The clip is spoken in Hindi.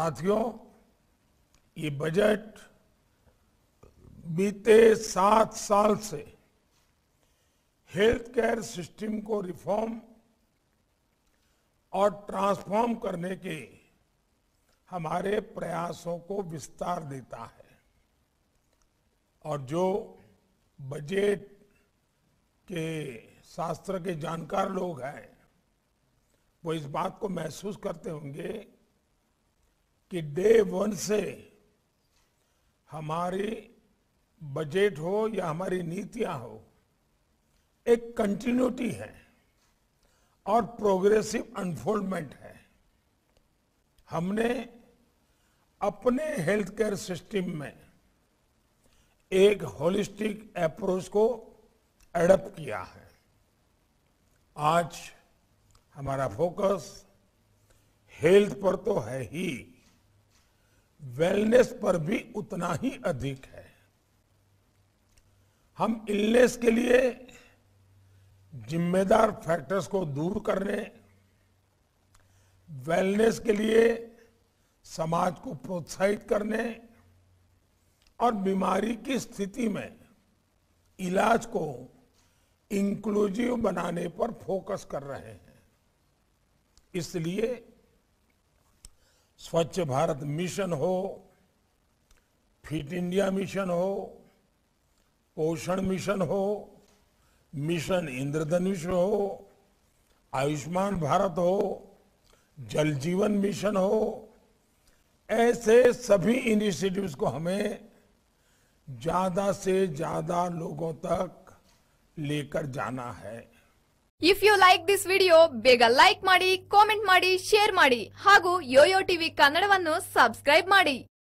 साथियों, ये बजट बीते 7 साल से हेल्थ केयर सिस्टम को रिफॉर्म और ट्रांसफॉर्म करने के हमारे प्रयासों को विस्तार देता है और जो बजट के शास्त्र के जानकार लोग हैं वो इस बात को महसूस करते होंगे कि डे 1 से हमारी बजट हो या हमारी नीतियां हो, एक कंटिन्यूटी है और प्रोग्रेसिव अनफोल्डमेंट है। हमने अपने हेल्थ केयर सिस्टम में एक होलिस्टिक अप्रोच को एडॉप्ट किया है। आज हमारा फोकस हेल्थ पर तो है ही, वेलनेस पर भी उतना ही अधिक है। हम इलनेस के लिए जिम्मेदार फैक्टर्स को दूर करने, वेलनेस के लिए समाज को प्रोत्साहित करने और बीमारी की स्थिति में इलाज को इंक्लूसिव बनाने पर फोकस कर रहे हैं। इसलिए स्वच्छ भारत मिशन हो, फिट इंडिया मिशन हो, पोषण मिशन हो, मिशन इंद्रधनुष हो, आयुष्मान भारत हो, जल जीवन मिशन हो, ऐसे सभी इनिशिएटिव्स को हमें ज्यादा से ज्यादा लोगों तक लेकर जाना है। If you like this video ಬೇಗ ಲೈಕ್ ಮಾಡಿ, ಕಾಮೆಂಟ್ ಮಾಡಿ, ಶೇರ್ ಮಾಡಿ ಹಾಗೂ ಯೋಯೋ ಟಿವಿ ಕನ್ನಡವನ್ನು ಸಬ್ಸ್ಕ್ರೈಬ್ ಮಾಡಿ।